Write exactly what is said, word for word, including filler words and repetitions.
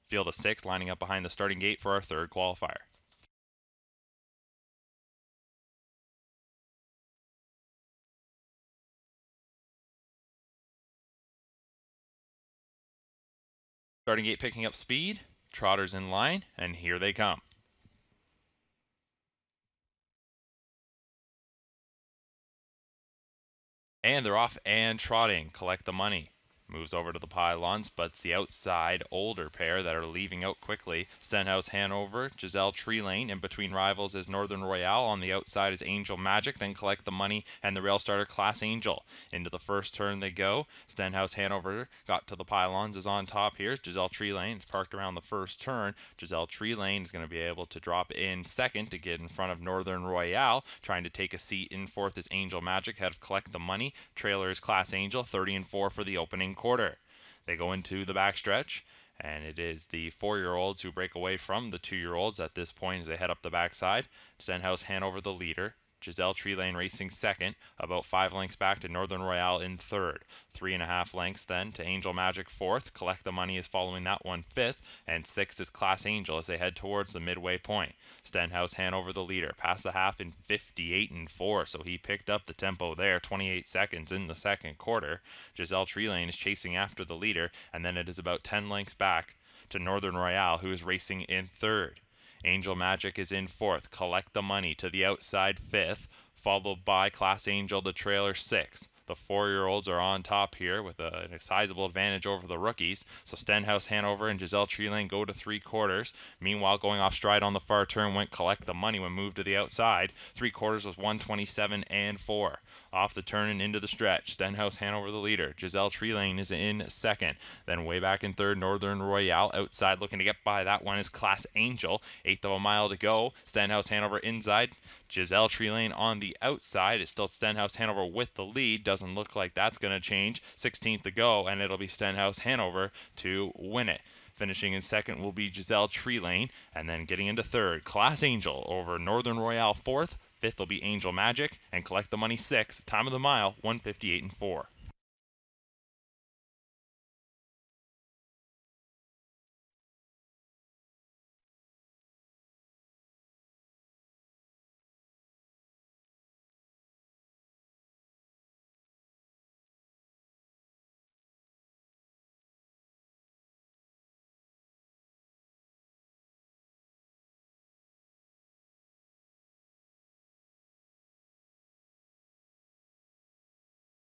Field of six lining up behind the starting gate for our third qualifier. Starting gate picking up speed, trotters in line, and here they come. And they're off and trotting. Collect the money. Moves over to the pylons, but it's the outside older pair that are leaving out quickly. Stenhouse Hanover, Giselle Tree Lane. In between rivals is Northern Royale. On the outside is Angel Magic. Then Collect the Money and the rail starter Class Angel. Into the first turn they go. Stenhouse Hanover got to the pylons, is on top here. Giselle Tree Lane is parked around the first turn. Giselle Tree Lane is going to be able to drop in second to get in front of Northern Royale. Trying to take a seat in fourth is Angel Magic, head of Collect the Money. Trailer is Class Angel, thirty and four for the opening quarter. They go into the backstretch, and it is the four-year-olds who break away from the two-year-olds at this point as they head up the backside. Stenhouse Hanover the leader. Giselle Tree Lane racing second, about five lengths back to Northern Royale in third. Three and a half lengths then to Angel Magic fourth. Collect the Money is following that one fifth, and sixth is Class Angel as they head towards the midway point. Stenhouse Hanover the leader, past the half in fifty-eight and four, so he picked up the tempo there, twenty-eight seconds in the second quarter. Giselle Tree Lane is chasing after the leader, and then it is about ten lengths back to Northern Royale, who is racing in third. Angel Magic is in fourth. Collect the Money to the outside fifth, followed by Class Angel, the trailer sixth. The four-year-olds are on top here with a, a sizable advantage over the rookies. So Stenhouse Hanover and Giselle Tree Lane go to three quarters. Meanwhile, going off stride on the far turn went Collect the Money when moved to the outside. Three quarters was one twenty-seven and four. Off the turn and into the stretch. Stenhouse Hanover the leader. Giselle Tree Lane is in second. Then way back in third, Northern Royale. Outside looking to get by. That one is Class Angel. Eighth of a mile to go. Stenhouse Hanover inside. Giselle Tree Lane on the outside. It's still Stenhouse Hanover with the lead. Doesn't look like that's going to change. sixteenth to go, and it'll be Stenhouse Hanover to win it. Finishing in second will be Giselle Tree Lane, and then getting into third, Class Angel over Northern Royale fourth. Fifth will be Angel Magic, and Collect the Money sixth. Time of the mile, one fifty-eight and four.